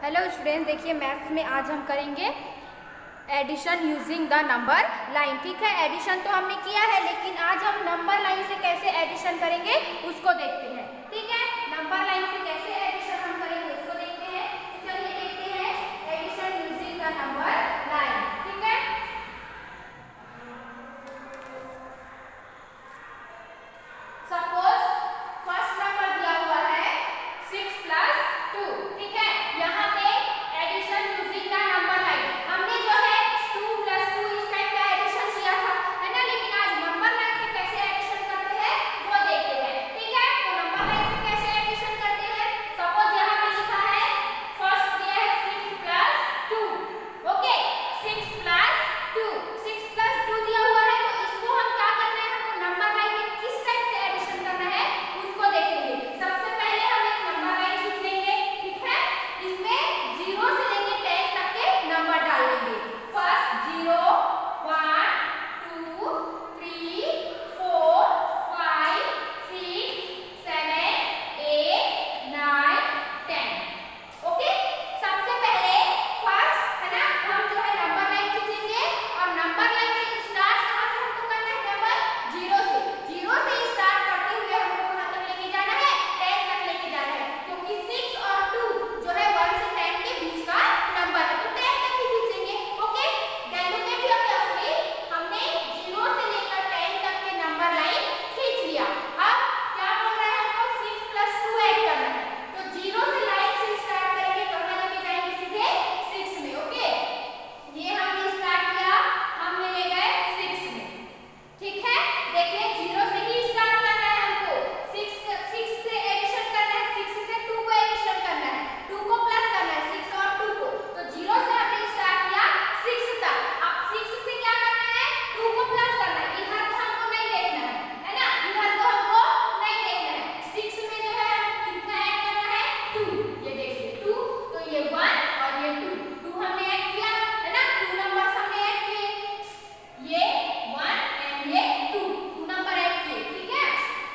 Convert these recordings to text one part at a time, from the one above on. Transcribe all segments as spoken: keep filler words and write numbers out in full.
Hello student, देखिए maths में आज हम करेंगे addition using the number line. ठीक है, एडिशन तो हमने किया है, लेकिन आज हम नंबर लाइन से कैसे एडिशन करेंगे उसको देखते हैं। ठीक है, नंबर लाइन से कैसे एडिशन हम करेंगे उसको देखते हैं। चलिए देखते हैं addition using the number line. ठीक है, सपोज फर्स्ट नंबर दिया हुआ है सिक्स प्लस टू। ठीक है, यहाँ पे addition using the number line हमने जो है टू प्लस टू इस टाइप का एडिशन किया था, है ना। लेकिन आज नंबर लाइन से कैसे एडिशन करते हैं वो देखते हैं। ठीक है, तो नंबर लाइन से कैसे एडिशन करते हैं। सपोज यहाँ पे लिखा है फर्स्ट दिया है six plus two. Okay, six plus two, six plus two दिया हुआ है, तो इसको हम क्या करना है, हमको नंबर लाइन में किस टाइप से एडिशन करना है उसको देखेंगे। सबसे पहले हम एक नंबर लाइन खींच लेंगे। ठीक है, इसमें जीरो से लेके टेन तक के नंबर डाल लेंगे। First zero, one, two, three, four, five, six, seven, eight, nine, ten. Okay, सबसे पहले फर्स्ट है ना, हम जो है नंबर लाइन खींचेंगे और नंबर लाइन से स्टार्ट कहाँ से हमको करना है, नंबर जीरो से। जीरो से स्टार्ट करते हुए हमको कहाँ तक लेके जाना है, टेन तक लेके जाना है, क्योंकि सिक्स और टू जो है वन से टेन के बीच का नंबर है, तो टेन तक ही खींचेंगे। Okay, then look at your carefully, हमने जीरो से लेकर टेन तक के नंबर लाइन खींच लिया। अब क्या बोल रहा है, हमको सिक्स प्लस टू ऐड करना है, तो जीरो से लाइन से स्टार्ट करेंगे, कहाँ लेके जाएंगे, सीधे सिक्स में। ओके, ये हमने स्टार्ट किया, हम ले गए सिक्स में। ठीक है, देखिए जीरो से ही स्टार्ट करना है हमको, सिक्स सिक्स से एडिशन करना है, सिक्स से टू को एडिशन करना है, टू को प्लस करना है, सिक्स और टू को। तो जीरो से हमने स्टार्ट किया सिक्स तक। अब सिक्स से क्या करना है, टू को प्लस करना है। इधर को हमको नहीं देखना है, है ना, इधर को हमको नहीं देखना है। सिक्स में जो है कितना ऐड करना है, टू। ये देखिए टू, तो ये वन और ये टू, टू हमने ऐड किया, है ना, टू नंबर हमने ऐड किए, ये वन एंड ये टू, टू नंबर ऐड किए। ठीक है,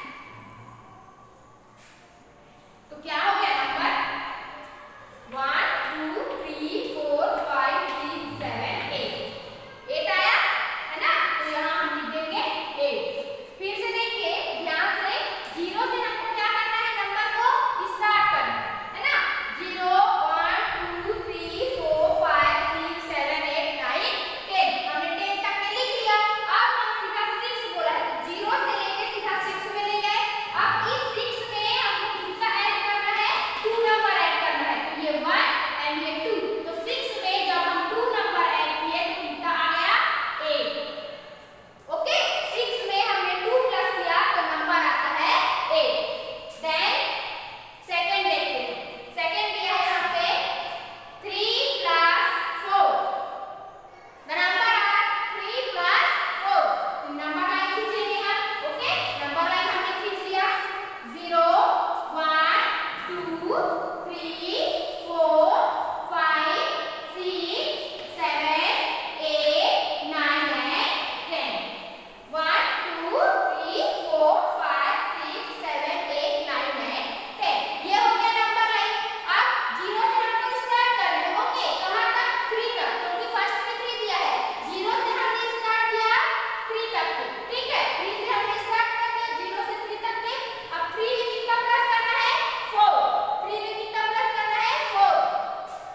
तो क्या हो गया number one, two, three, four, five, six, seven, eight. Eight आया, है ना, तो यहाँ हम लिख देंगे एट। फिर से देखिए ध्यान से, जीरो से हमको क्या करना है, नंबर को स्टार्ट करना है, है ना। Zero, one, two, three, four, five, six, seven, eight, nine, ten, हमने टेन तक के लिख लिया। अब हम सीधा सिक्स बोला है, तो जीरो से लेके सीधा सिक्स में ले गए। अब इस सिक्स में हमको कितना ऐड करना है, टू नंबर ऐड करना है, तो ये वन एंड ये टू। तो सिक्स में जब हम टू नंबर ऐड किए तो कितना आ गया, एट। ओके, सिक्स में हमने टू प्लस किया तो नंबर आता है एट। देन सेकंड देखते हैं, सेकंड दिया है यहाँ पे three plus four, the number are three plus four. तो नंबर लाइन खींचेंगे हम। ओके, नंबर लाइन हमने खींच लिया, zero, one, two, three, four, five, six, seven, eight, nine and ten. One, two, three, four, five, six, seven, eight, nine and ten. ये हो गया number line. अब जीरो से हमको स्टार्ट करना है। ओके, कहाँ तक, थ्री तक, क्योंकि फर्स्ट में थ्री दिया है। जीरो से हमने स्टार्ट किया थ्री तक के। ठीक है, थ्री से हमने स्टार्ट कर दिया, जीरो से थ्री तक के। अब थ्री में कितना प्लस करना है, फोर। थ्री में कितना प्लस करना है, फोर।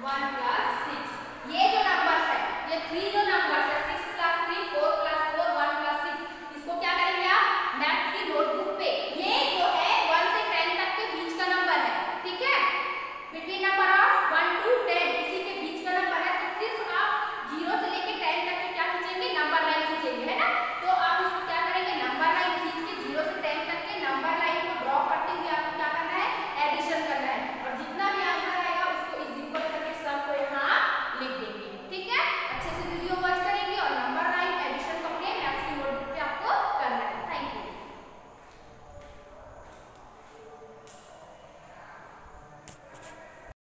One plus six. ये जो नंबर्स है, ये थ्री जो